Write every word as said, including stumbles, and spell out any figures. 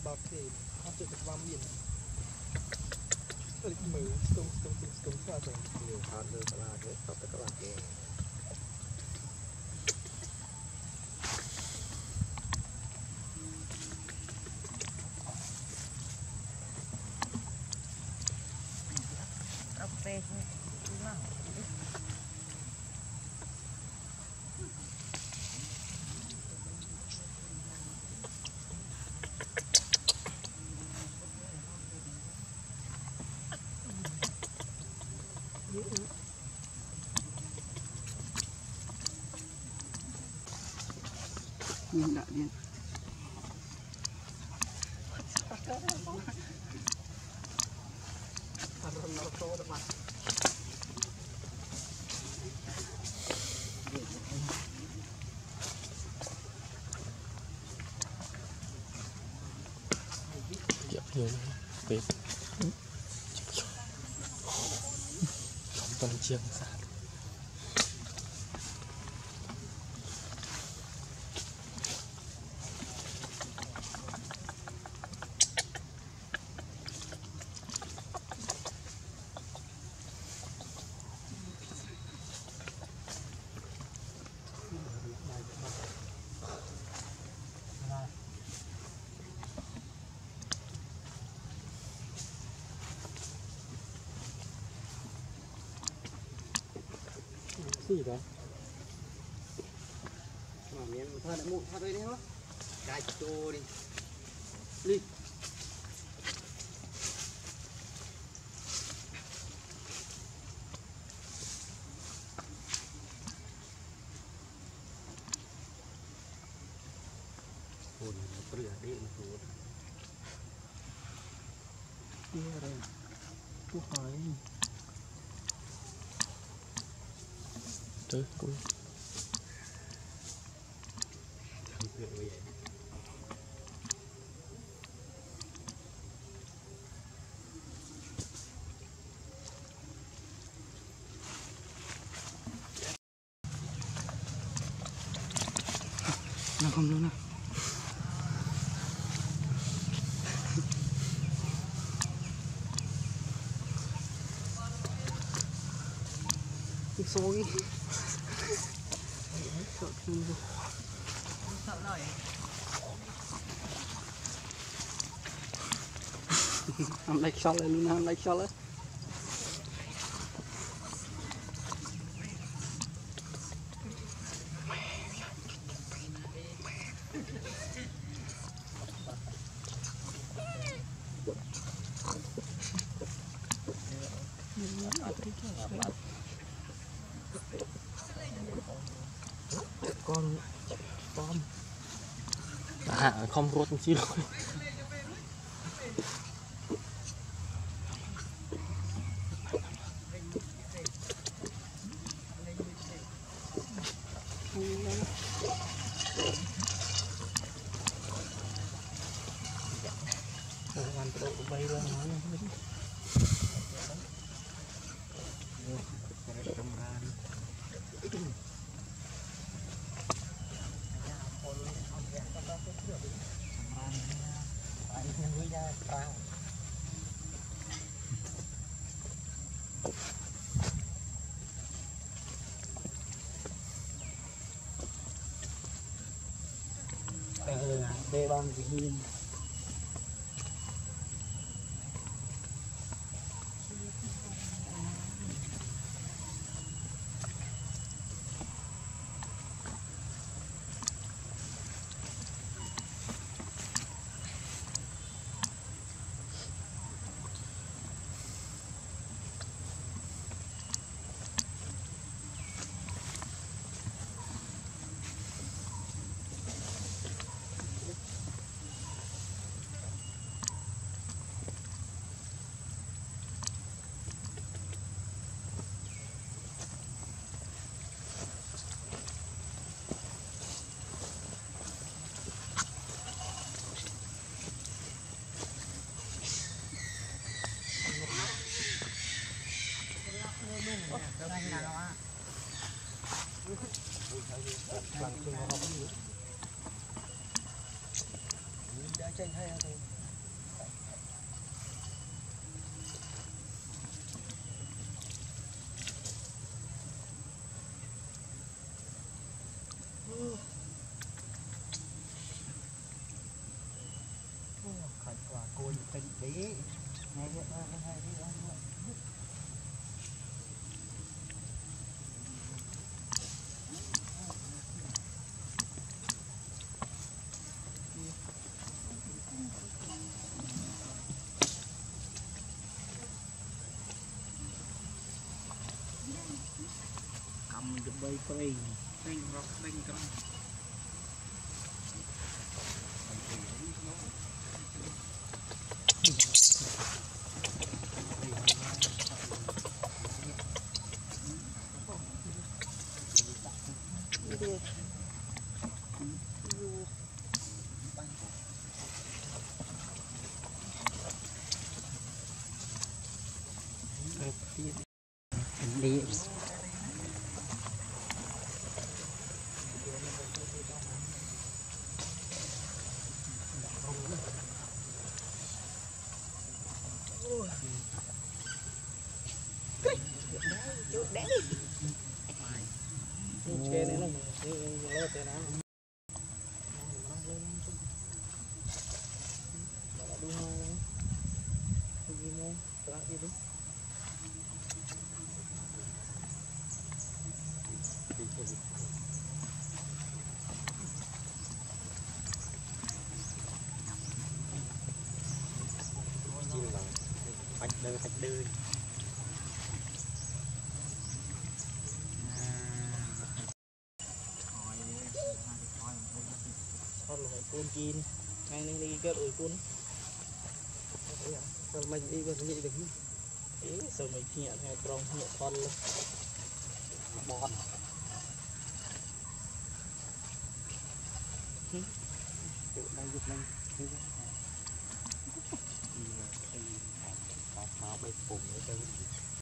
bọc thì nó chỉ được vào miền ơi mười stung stung stung stung sao rồi nhiều hạt nữa là thế tập tất cả các bạn nhìn đã điên Aron nó to đó mà Dẹp nhiều bếp không toàn chiêng sạc gì đó mà miếng thôi đã mụn thôi đây đấy hả cài cho đi đi hồn nó bự đi mà hồn kia rồi tôi hỏi tới cũng nó không luôn nào xôi sợ nào vậy làm like shot lên luôn làm like shot lên con con à không rốt một xíu rồi làm tổ bay lên nó ờ đây bằng gì hiên Hãy subscribe cho kênh Ghiền Mì Gõ để không bỏ lỡ những video hấp dẫn. phải quả cồn tình bí ngay vậy thôi hay đi đó cầm được bay bay bay rock bay cầm đi Chê này luôn, lơ tên á. Đúng không? Đi mua, ra đi đi. Chim là bạch đơ bạch đơ. Côn chín ngay nên đi kết ủi côn sao mình đi có gì được ý sao mình nhẹ hay trong nhẹ con luôn bọt tự đang giúp mình báo bay cùng với